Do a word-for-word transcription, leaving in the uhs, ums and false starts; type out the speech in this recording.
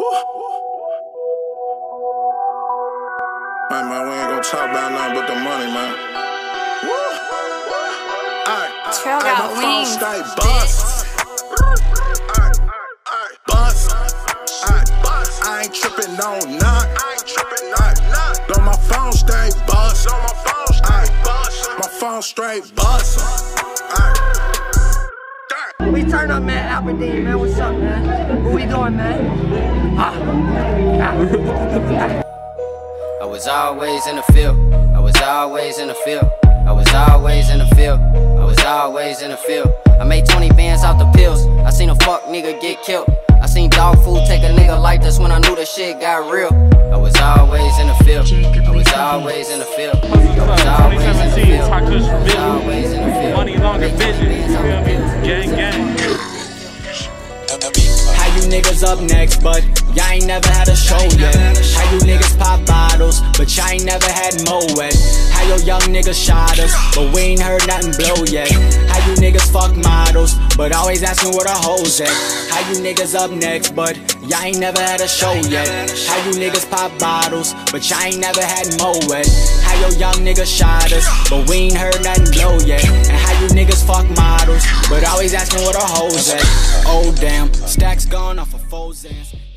Man, man, we ain't gonna talk about nothing but the money, man. Trail got wings, stay bust. Bust. I ain't tripping on none. I ain't tripping on none. Though my phone stay bust. Though my phone stay bust. My phone straight bust. We turn up, man. Aberdeen, man. What's up, man? What we doing, man? Ah. I was always in the field. I was always in the field. I was always in the field. I was always in the field. I made twenty bands off the pills. I seen a fuck nigga get killed. I seen dog food take a nigga like this when I knew the shit got real. I was always in the field. I was always in the field. I was always in the field. I was always in the field. Money longer vision. You feel me? Gang, gang. How you niggas up next, but y'all ain't never had a show yet. How you niggas pop bottles, but y'all ain't never had mo wet. How your young niggas shot us, but we ain't heard nothing blow yet. How you niggas fuck models, but always asking where the hoes at. How you niggas up next, but y'all ain't never had a show yet. How you niggas pop bottles, but y'all ain't never had mo wet. How your young niggas shot us, but we ain't heard nothing blow yet. And how you niggas fuck models, but always asking where the hoes at. Oh damn, Staxs gone off of foes.